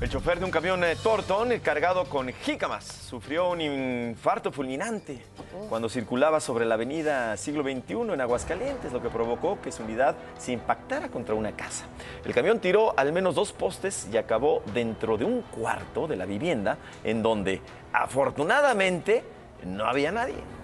El chofer de un camión Torton cargado con jícamas sufrió un infarto fulminante cuando circulaba sobre la avenida Siglo XXI en Aguascalientes, lo que provocó que su unidad se impactara contra una casa. El camión tiró al menos 2 postes y acabó dentro de un cuarto de la vivienda, en donde afortunadamente no había nadie.